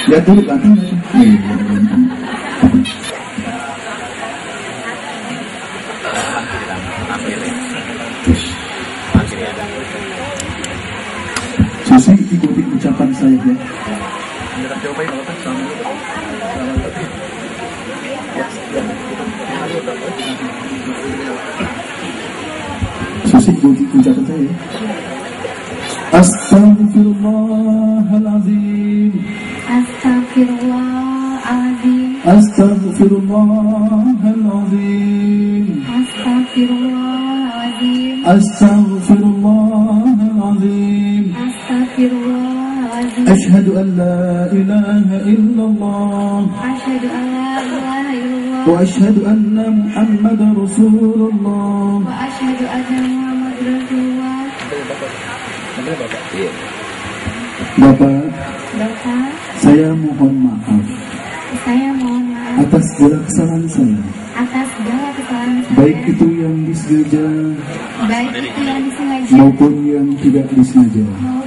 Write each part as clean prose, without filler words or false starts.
Lihat dulu kan? Susi, ikuti ucapan saya ya. Susi, ikuti ucapan saya ya. Astaghfirullahaladzim. Astaghfirullahaladzim. Astaghfirullahaladzim. Astaghfirullahaladzim. Astaghfirullahaladzim. Astaghfirullahaladzim. Ashhadu an la ilaha illallah. Asyhadu an la ilaha illallah. Wa ashhadu anna Muhammadar Rasulullah. Wa asyhadu anna Muhammadar Rasulullah. Bapak, saya mohon maaf atas segala kesalahan saya, baik itu yang disengaja maupun yang tidak disengaja.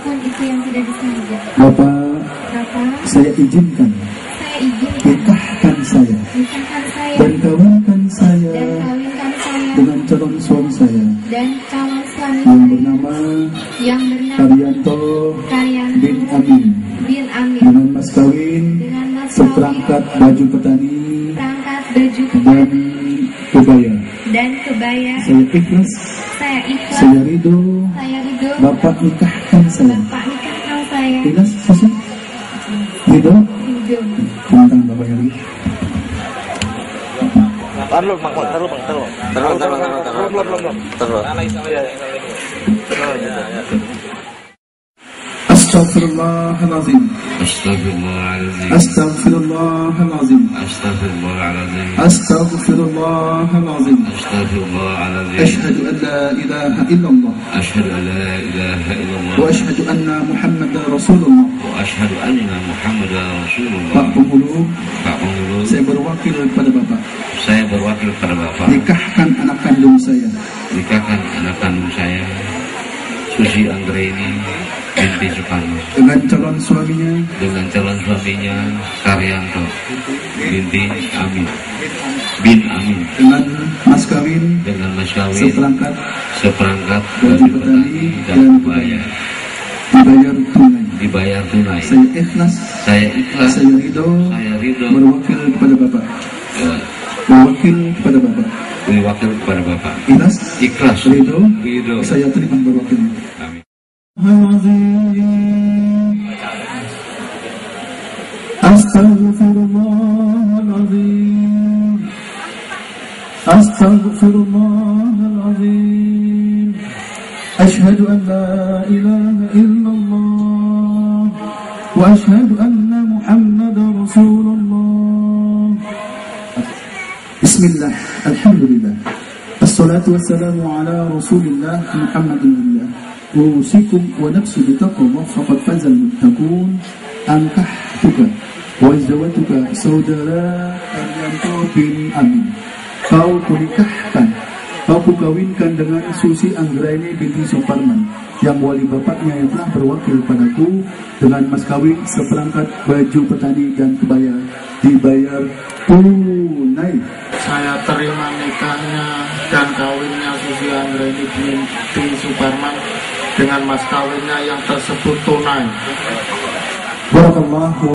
Bapak, saya izinkan nikahkan saya dan kawinkan saya dengan calon suami saya yang bernama Karyanto bin Amin, dengan mas kawin seperangkat baju petani dan kebaya. Saya ikhlas, saya ridho. Bapak nikahkan saya. Ikhlas, Susi? Ridho? Tentang Bapak yang ridho. Taruh. Astaghfirullahaladzim. Astaghfirullahaladzim. Astaghfirullahaladzim. Astaghfirullahaladzim. Astaghfirullahaladzim. Ashhadu an la ilaha illallah. Ashhadu an la ilaha illallah. Wa ashhadu anna Muhammadar Rasulullah. Wa ashhadu anna Muhammadar Rasulullah. Pak Penghulu, saya berwakil kepada Bapak. Saya berwakil kepada Bapak. Nikahkan anak kandung saya. Nikahkan anak kandung saya, Susi Anggraini binti Sukarno, dengan calon suaminya Karyanto binti Amin bin Amin, dengan mas kawin seperangkat baju petani dan kebaya, dibayar tunai. Saya ikhlas, saya ridho berwakil kepada Bapak. Berwakil kepada Bapak. Ikhlas, ridho. Saya terima berwakil. Amin. Astaghfirullahaladzim. Astaghfirullahaladzim. Ashhadu an la ilaha illallah. Wa ashhadu anna Muhammadar Rasulullah. Bismillah, alhamdulillah. Assalatu wassalamu ala Rasulillah Muhammadillah. Usikum wa nafsi bitaqwa faqad fazal muttaqun. Ankahtuka wa zawatuka saudara Karyanto bin Amin. Kau kukawinkan dengan Susi Anggraini binti Suparman, yang wali bapaknya yang telah berwakil padaku, dengan mas kawin seperangkat baju petani dan kebaya, dibayar tunai. Saya terima nikahnya dan kawinnya Susi Anggraini binti Suparman dengan mas kawinnya yang tersebut tunai. Barakallahu